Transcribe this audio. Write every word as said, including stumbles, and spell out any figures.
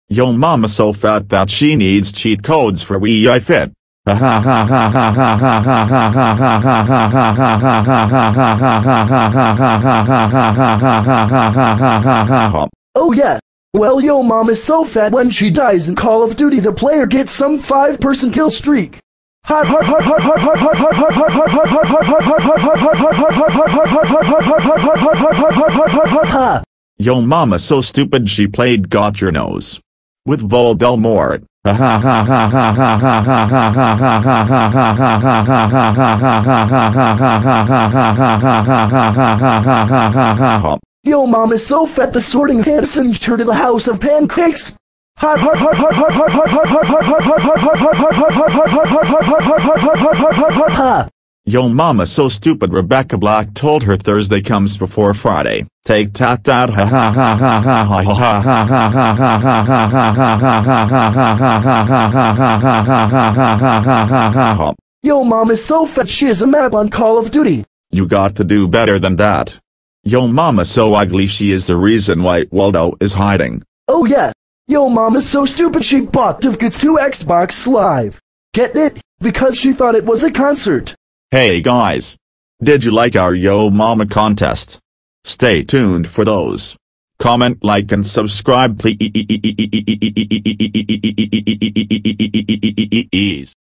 Yo mama so fat that she needs cheat codes for Wii Fit. Oh yeah. Well, yo mom is so fat when she dies in Call of Duty the player gets some five person kill streak. Ha ha ha ha ha ha ha ha ha ha ha. Yo mama so stupid she played Got Your Nose with Voldemort. Yo mom is so fat the sorting hat singed her to the house of pancakes. Yo mama so stupid Rebecca Black told her Thursday comes before Friday. Take that that ha ha ha ha ha ha ha ha ha. Yo mom is so fat she has a map on Call of Duty. You got to do better than that. Yo mama so ugly she is the reason why Waldo is hiding. Oh yeah. Yo mom is so stupid she bought tickets to Xbox Live. Get it? Because she thought it was a concert. Hey guys. Did you like our Yo Mama contest? Stay tuned for those. Comment, like and subscribe please.